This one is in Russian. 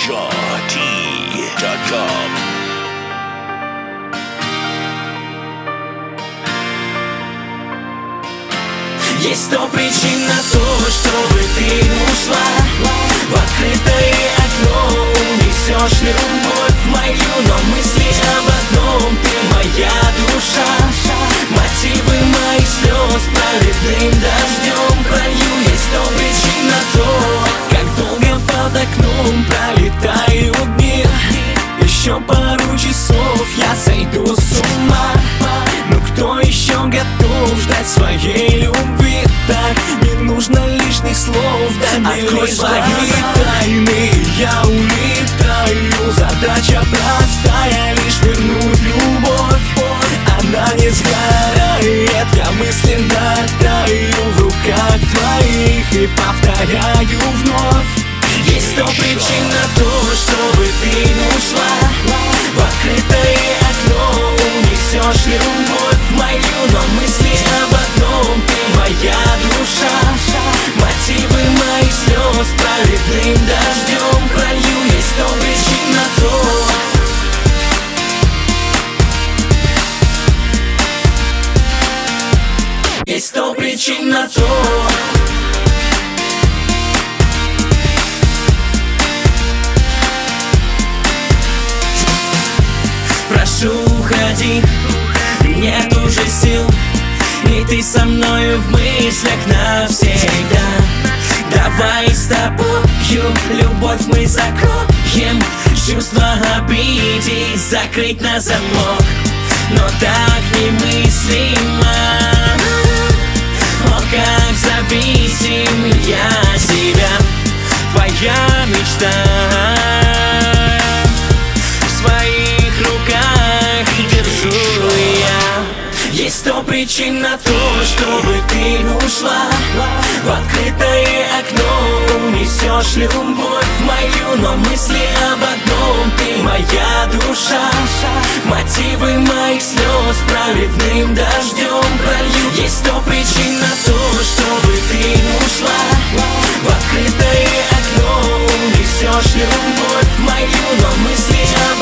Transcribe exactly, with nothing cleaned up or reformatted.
Shawty точка ком. Есть сто причин на то, чтобы ты ушла. В открытое окно унесешь любовь мою, но мысли об одном: ты моя душа. Мотивы моих слез проливным дождем пролью. Есть сто причин на то, как долго под окном пролетают дни. Еще пару часов я сойду с ума. Но кто еще готов ждать своей любви? Так не нужно лишних слов, да открой свои тайны. Я улетаю, задача простая: лишь вернуть любовь. Она не сгорает, я мысленно таю в руках твоих и повторяю вновь. Есть сто причин на то, чтобы ты ушла. В открытое окно унесешь любовь мою, но мысли об одном: ты моя душа. Мотивы моих слез проливным дождем пролью. Есть сто причин на то. Есть сто причин на то. Прошу, уходи, нет уже сил, и ты со мною в мыслях навсегда. Давай с тобою любовь мы закроем, чувства обиды закрыть на замок. Но так немыслимо, о, как зависим я от тебя. Твоя мечта в своих руках держу я. Есть сто причин на то, чтобы ты ушла. В открытое окно унесешь любовь мою, но мысли об одном: ты моя душа. Мотивы моих слез проливным дождем пролью. Есть сто причин на то, чтобы ты ушла. В открытое окно унесешь любовь мою, но мысли об